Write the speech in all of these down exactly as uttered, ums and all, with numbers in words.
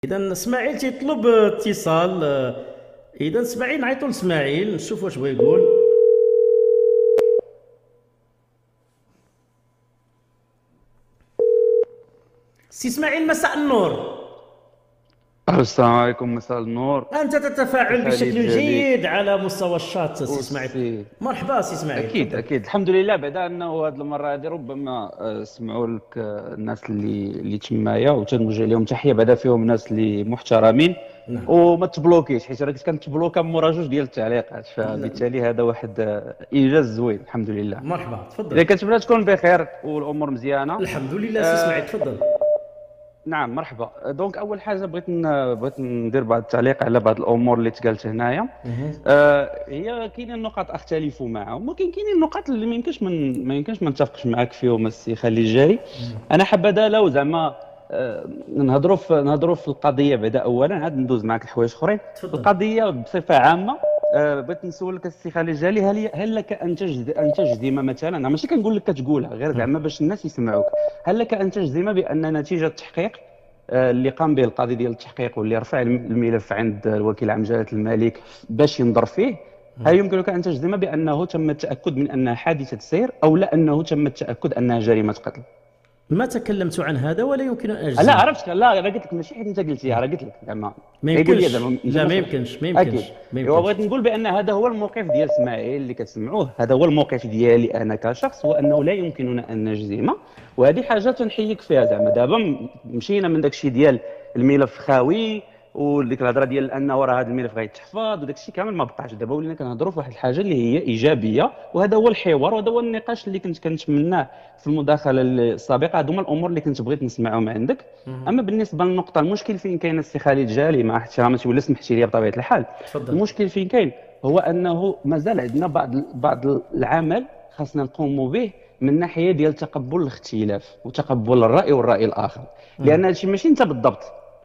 اذا اسماعيل تيطلب اتصال. اذا اسماعيل نعيطوا لاسماعيل نشوف واش بغى يقول. سي اسماعيل مساء النور. السلام عليكم، مساء النور. انت سي تتفاعل خالد بشكل جليل. جيد على مستوى الشات سي اسماعيل. وسي مرحبا سي اسماعيل، اكيد تفضل. اكيد الحمد لله، بعد انه هذه المره هذه ربما آه، سمعوا لك آه، الناس اللي اللي تمايا وتنوجه لهم تحيه، بعدا فيهم ناس اللي محترمين. نعم. وما تبلوكيش حيت راه كنت كنتبلوكا من مورا جوج ديال التعليقات، لا، فبالتالي هذا واحد آه، انجاز زوين الحمد لله. مرحبا اذا تفضل. كتبنا تكون بخير والامور مزيانه. الحمد لله سي اسماعيل، آه، تفضل. نعم مرحبا. دونك اول حاجه بغيت ن- بغيت ندير بعض التعليق على بعض الامور اللي تقالت هنايا. مهم. آه، هي كاينين نقاط اختلف معهم، ولكن كاينين نقاط اللي ما يمكنش من ما يمكنش ما نتفقش معاك فيهم السي خلي الجاري. انا حابه لو زعما آه، نهضروا في نهضروا في القضيه بعدا. اولا عاد ندوز معاك لحوايج اخرين. تفضل. القضيه بصفه عامه. آه، بغيت نسولك السي خالد الجالي، هل ي- هل لك ان تجزم ان تجزم مثلا، أنا ماشي كنقول لك كتقولها غير زعما باش الناس يسمعوك، هل لك ان تجزم بان نتيجه التحقيق آه، اللي قام به القاضي ديال التحقيق واللي رفع الم- الملف عند الوكيل عام جلاله الملك باش ينظر فيه، هل يمكنك ان تجزم بانه تم التاكد من انها حادثه سير او لا انه تم التاكد انها جريمه قتل؟ ما تكلمت عن هذا ولا يمكن ان لا اجزم. عرفت، لا انا قلت لك ماشي حيت انت قلتيها، راه قلت لك زعما ما يقول لي يمكنش، زعما انت لا ما مش. يمكنش ما اكيد. يمكنش ما ايوا يمكنش. بغيت نقول بان هذا هو الموقف ديال اسماعيل اللي كتسمعوه، هذا هو الموقف ديالي انا كشخص، هو انه لا يمكننا ان نجزم. وهذه حاجه تنحييك فيها. زعما دابا م- مشينا من داك الشيء ديال الملف خاوي وديك الهضره ديال انه راه هذا الملف غيتحفظ وداك الشيء كامل ما بقاش. دابا ولينا كنهضروا في واحد الحاجه اللي هي ايجابيه، وهذا هو الحوار وهذا هو النقاش اللي كنت كنتمناه في المداخله السابقه. هذوما الامور اللي كنت بغيت نسمعهم عندك. مهم. اما بالنسبه للنقطه، المشكل فين كاين السي خالد جالي مع احتراماتي ولا سمحتي لي بطبيعه الحال، تفضل. المشكل فين كاين هو انه مازال عندنا بعض بعض العمل خاصنا نقوموا به من ناحيه ديال تقبل الاختلاف وتقبل الراي والراي الاخر. لان مهم. هادشي ماشي انت بالضبط.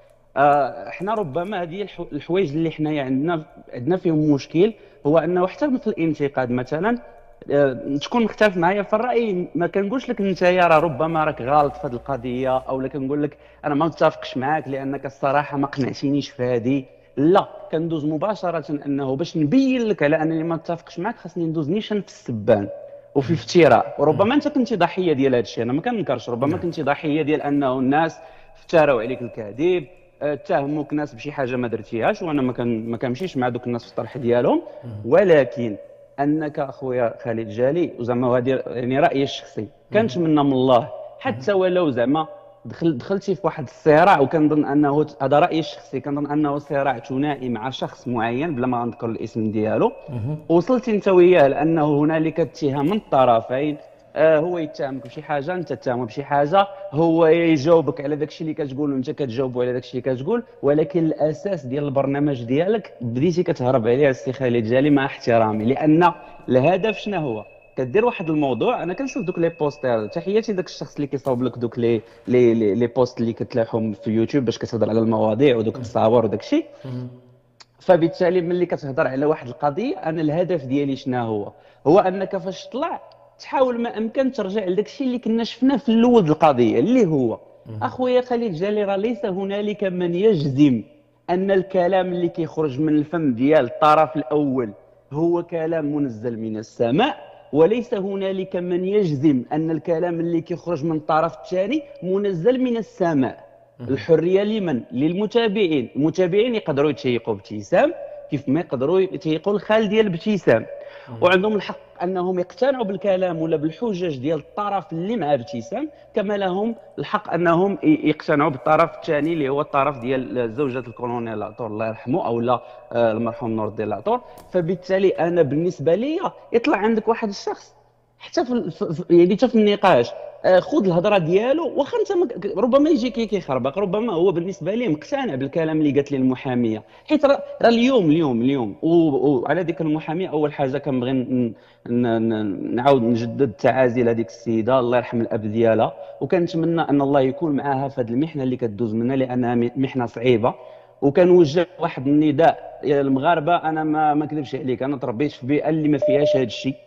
آه، احنا ربما هذه الحو- الحوايج اللي حنايا عندنا عندنا فيهم مشكل، هو انه حتى مثل الانتقاد مثلا. آه، تكون مختلف معايا في الراي، ما كنقولش لك انت يا راه ربما راك غلط في هذه القضيه، او لا كنقول لك انا ما متفقش معاك لانك الصراحه ما قنعتينيش في هذه. لا، كندوز مباشره انه باش نبين لك على انني ما متفقش معاك خاصني ندوز نيشان في السبان وفي افتراء. وربما انت كنتي ضحيه ديال هذا الشيء، انا ما كنكرش، ربما نعم. كنتي ضحيه ديال انه الناس افتراوا عليك الكذب. آه، اتهموك ناس بشي حاجه ما درتيهاش، وانا ما كان ما كنمشيش مع دوك الناس في الطرح ديالهم. ولكن انك اخويا خالد جالي، وزعما هذه يعني رايي الشخصي، كنتمنى من الله حتى ولو زعما دخل دخلتي في واحد الصراع، وكنظن انه هذا رايي الشخصي، كنظن انه صراع ثنائي مع شخص معين بلا ما نذكر الاسم ديالو، مهم. وصلتي انت وياه لانه هنالك اتهام من الطرفين. آه، هو يتهمك بشي حاجه، انت تتهمه بشي حاجه، هو يجاوبك على داك الشيء اللي كتقول وانت كتجاوبه على داك الشيء اللي كتقول، ولكن الاساس ديال البرنامج ديالك بديتي كتهرب عليه السي خالد جالي مع احترامي. لان الهدف شنو هو؟ كدير واحد الموضوع، انا كنشوف دوك لي بوستر، تحياتي داك الشخص اللي كيصاوب لك دوك لي لي لي, لي بوست اللي كتلاحهم في يوتيوب باش كتهضر على المواضيع ودوك التصاور وداك الشيء. مهم. فبالتالي ملي كتهضر على واحد القضيه، انا الهدف ديالي شنو هو؟ هو انك فاش تطلع تحاول ما امكن ترجع لداك الشيء اللي كنا شفناه في الاول ديال القضيه، اللي هو اخويا خالد جالي راه ليس هنالك من يجزم ان الكلام اللي كيخرج من الفم ديال الطرف الاول هو كلام منزل من السماء، وليس هنالك من يجزم ان الكلام اللي كيخرج من الطرف الثاني منزل من السماء. الحريه لمن؟ للمتابعين. المتابعين يقدروا يتشيقوا بابتسام كيف ما يقدروا يتشيقوا الخال ديال ابتسام، وعندهم الحق انهم يقتنعوا بالكلام ولا بالحجج ديال الطرف اللي مع ابتسام، كما لهم الحق انهم ي- يقتنعوا بالطرف الثاني اللي هو الطرف ديال زوجة الكولونيل العطور الله يرحمه، او لا آه، المرحوم نور الدين العطور. فبالتالي انا بالنسبه لي يطلع عندك واحد الشخص حتى في ال- في- في- يعني حتى في النقاش، آه، خذ الهضره ديالو، واخا انت مك- ربما يجي كي كيخربق، ربما هو بالنسبه ليه مقتنع بالكلام اللي قالت لي المحاميه. حيت راه راه اليوم اليوم اليوم و- وعلى ذيك المحاميه، اول حاجه كنبغي ن- ن- ن- نعاود نجدد التعازي لهذيك السيده، الله يرحم الاب ديالها، وكنتمنى ان الله يكون معها في هذه المحنه اللي كدوز منها، لانها م- محنه صعيبه. وكنوجه واحد النداء يا المغاربه، انا ما ما كذبش عليك، انا تربيت في بيئه اللي ما فيهاش هذا الشيء.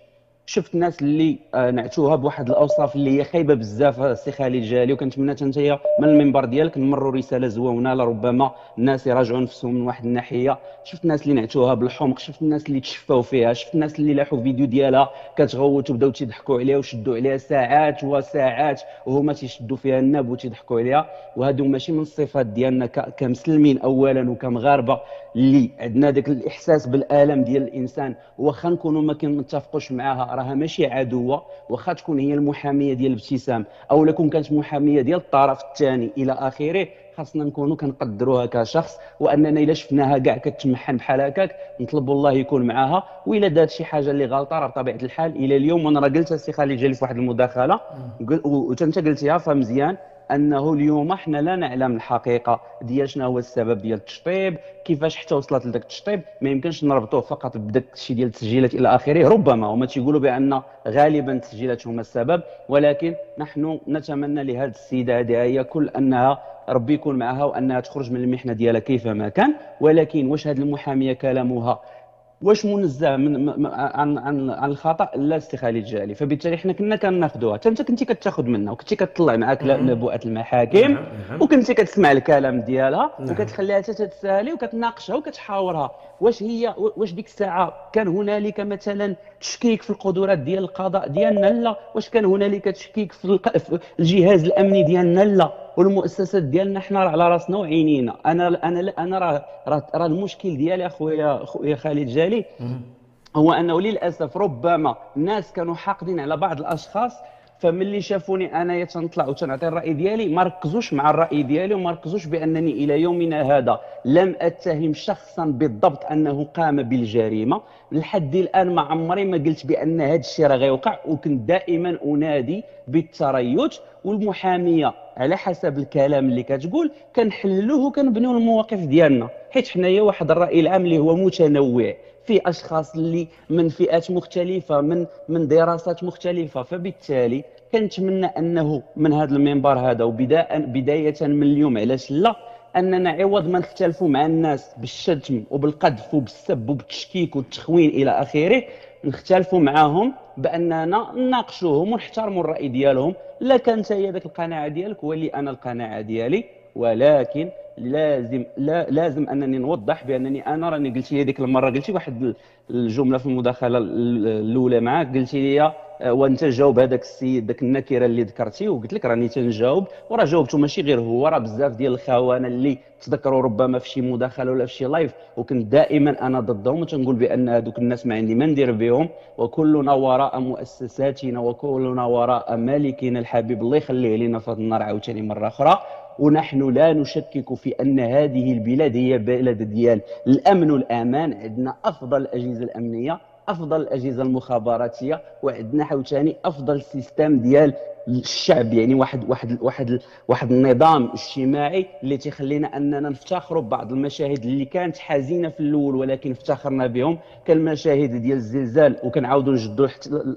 شفت ناس اللي آه، نعتوها بواحد الاوصاف اللي هي خايبه بزاف السي خالد جالي، وكنتمنى حتى نتايا من المنبر ديالك نمروا رساله زوينه لربما الناس يراجعوا نفسهم من واحد الناحيه. شفت ناس اللي نعتوها بالحمق، شفت الناس اللي تشفاو فيها، شفت الناس اللي لاحوا فيديو ديالها كتغوت وبداو تيضحكوا عليها وشدوا عليها ساعات وساعات وهما تيشدوا فيها الناب وتيضحكوا عليها. وهادو ماشي من الصفات ديالنا ك- كمسلمين اولا وكمغاربه اللي عندنا داك الاحساس بالالم ديال الانسان. واخا نكونوا ما كنتفقوش معاها راها ماشي عدوه، واخا تكون هي المحاميه ديال ابتسام او لكون كانت محاميه ديال الطرف الثاني الى اخره، خاصنا نكونوا كنقدروها كشخص، واننا الا شفناها كاع كتمحن بحال هكاك نطلبوا الله يكون معاها. والا دارت شي حاجه اللي غلطه راه بطبيعه الحال الى اليوم، وانا راه قلتها السي خالد جالي في واحد المداخله وانت قلتيها فمزيان، انه اليوم احنا لا نعلم الحقيقه ديال شنو هو السبب ديال التشطيب، كيفاش حتى وصلت لذاك التشطيب. ما يمكنش نربطوه فقط بداك الشيء ديال التسجيلات الى اخره. ربما هما تيقولوا بان غالبا التسجيلات هما السبب، ولكن نحن نتمنى لهذه السيده هذه هي كل انها ربي يكون معها وانها تخرج من المحنه ديالها كيفما كان. ولكن واش هذه المحاميه كلامها واش منزه من م- م- عن عن عن الخطا؟ لا السي خالد جالي. فبالتالي حنا كنا كناخذوها، حتى انت كنتي كتاخذ منها وكنتي كتطلع معاك ل- لبؤات المحاكم، نعم نعم وكنتي كتسمع الكلام ديالها نعم. وكتخليها حتى تتسالي وكتناقشها وكتحاورها. واش هي واش ديك الساعه كان هنالك مثلا تشكيك في القدرات ديال القضاء ديالنا؟ لا. واش كان هنالك تشكيك في الق- في الجهاز الامني ديالنا؟ لا. والمؤسسات ديالنا حنا راه على راسنا وعينينا. انا انا انا راه راه راه المشكل ديالي اخويا اخويا خالد جالي هو انه للاسف ربما الناس كانوا حاقدين على بعض الاشخاص، فملي شافوني انايا تنطلع وتنعطي الراي ديالي ما ركزوش مع الراي ديالي وما ركزوش بانني الى يومنا هذا لم اتهم شخصا بالضبط انه قام بالجريمه. لحد الان ما عمري ما قلت بان هذا الشيء راه غيوقع، وكنت دائما انادي بالتريث. والمحاميه على حسب الكلام اللي كتقول كنحللوه وكنبنيو المواقف ديالنا، حيت حنايا واحد الراي العام اللي هو متنوع في اشخاص اللي من فئات مختلفه من من دراسات مختلفه. فبالتالي كنتمنى انه من هذا المنبر هذا وبدايه بدايه من اليوم علاش لا، اننا عوض ما نختلفوا مع الناس بالشتم وبالقذف وبالسب وبالتشكيك والتخوين الى اخره، نختلفوا معاهم باننا نناقشوهم ونحترموا الراي ديالهم. لا كانت هي ذاك القناعه ديالك ولي انا القناعه ديالي، ولكن لازم لا لازم انني نوضح بانني انا راني قلت لي هذيك المره قلتي واحد الجمله في المداخله الاولى معاك، قلتي لي آه، وانت جاوب هذاك السيد ذاك النكره اللي ذكرتي، وقلت لك راني تنجاوب وراه جاوبته. ماشي غير هو، راه بزاف ديال الخونه اللي تذكروا ربما في شي مداخله ولا في شي لايف وكنت دائما انا ضدهم وتنقول بان هذوك الناس ما عندي ما ندير بهم. وكلنا وراء مؤسساتنا وكلنا وراء مالكنا الحبيب الله يخليه لنا في هذا النار عاوتاني مره اخرى. ونحن لا نشكك في أن هذه البلاد هي بلد ديال الأمن والأمان. عندنا أفضل الأجهزة الأمنية، أفضل الأجهزة المخابراتية، وعندنا حوتاني أفضل سيستم ديال الشعب، يعني واحد واحد واحد واحد النظام اجتماعي اللي تيخلينا اننا نفتخروا ببعض المشاهد اللي كانت حزينه في الاول ولكن افتخرنا بهم، كالمشاهد ديال الزلزال وكنعاودوا نجدوا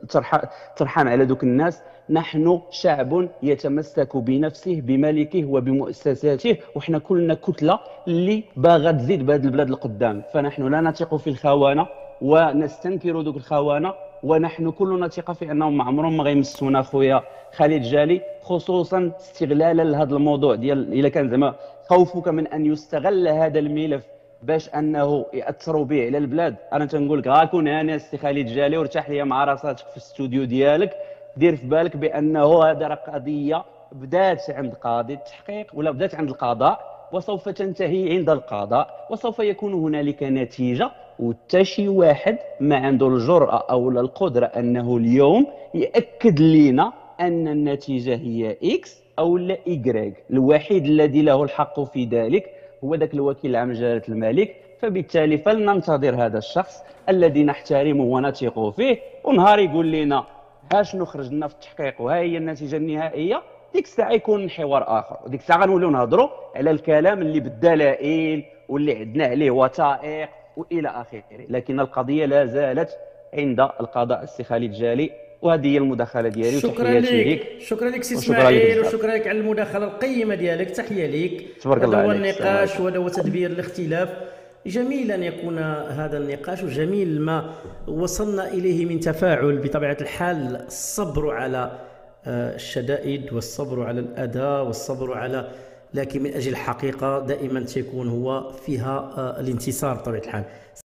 ترحم على دوك الناس. نحن شعب يتمسك بنفسه بملكه وبمؤسساته، وحنا كلنا كتله اللي باغا تزيد بهذه البلاد القدام. فنحن لا نثق في الخونه ونستنكر دوك الخونه، ونحن كلنا ثقه في انهم ما عمرهم ما غيمسونا خويا خالد جالي، خصوصا استغلالا لهذا الموضوع ديال الا كان زعما خوفك من ان يستغل هذا الملف باش انه ياثروا به على البلاد. انا تنقول لك غاكون هاني السي خالد جالي وارتاح ليا مع راساتك في الاستوديو ديالك. دير في بالك بانه هذا راه قضيه بدات عند قاضي التحقيق ولا بدات عند القضاء وسوف تنتهي عند القضاء، وسوف يكون هنالك نتيجه. وتا شي واحد ما عنده الجرأة او القدره انه اليوم ياكد لنا ان النتيجه هي اكس او لا ايكغيك. الوحيد الذي له الحق في ذلك هو ذاك الوكيل العام جلاله الملك. فبالتالي فلننتظر هذا الشخص الذي نحترمه ونثق فيه، ونهار يقول لنا ها شنو خرج لنا في التحقيق وها هي النتيجه النهائيه، ديك الساعه يكون الحوار اخر، وديك الساعه غنوليو نهضروا على الكلام اللي بالدلائل واللي عندنا عليه وثائق والى اخره. لكن القضيه لا زالت عند القضاء السي خالد جالي. وهذه هي المداخله ديالي شكرا وتحياتي لك، ليك. شكرا لك سي وشكرا لك اسماعيل، بزاف. وشكرا لك على المداخله القيمه ديالك. تحيه لك. تبارك الله هذا هو عليك. السلام النقاش عليكم. وهذا هو تدبير الاختلاف. جميل أن يكون هذا النقاش، وجميل ما وصلنا إليه من تفاعل. بطبيعة الحال الصبر على آه، الشدائد، والصبر على الأذى، والصبر على، لكن من أجل الحقيقة دائما تكون هو فيها آه، الانتصار بطبيعة الحال.